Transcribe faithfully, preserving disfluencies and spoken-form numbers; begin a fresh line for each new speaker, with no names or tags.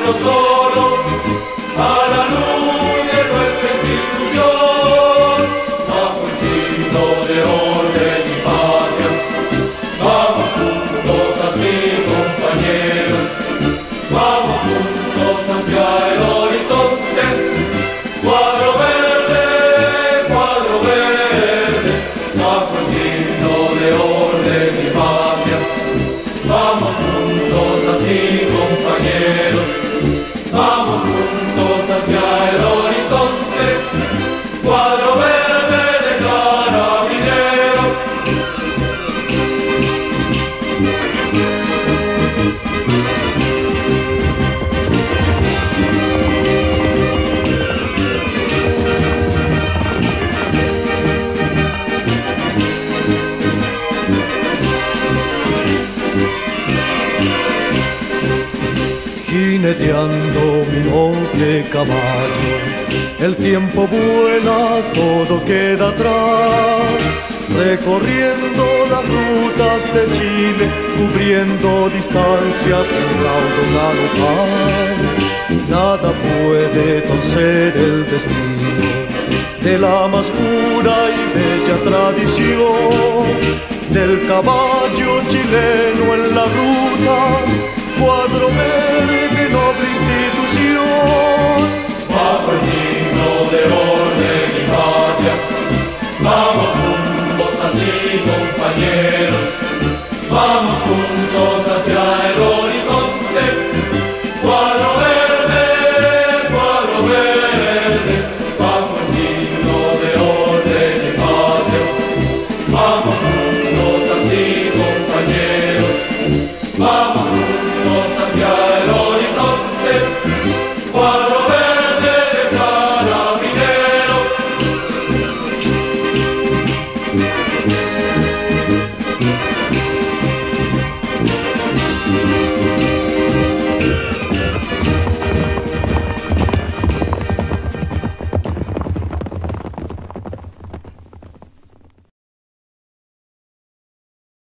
pueblo solo, a la luz de nuestra institución, bajo el signo de orden y patria. Vamos juntos así, compañeros, vamos juntos hacia el horizonte. Cuadro verde, cuadro verde, bajo el signo de orden y patria. Vamos juntos así, compañeros, vamos juntos hacia el horizonte. Cuadro verde de carabineros.
Jineteando mi noble caballo, el tiempo vuela, todo queda atrás, recorriendo las rutas de Chile, cubriendo distancias en raudo galopar. Nada puede torcer el destino de la más pura y bella tradición del caballo chileno en la ruta. Cuadro verde,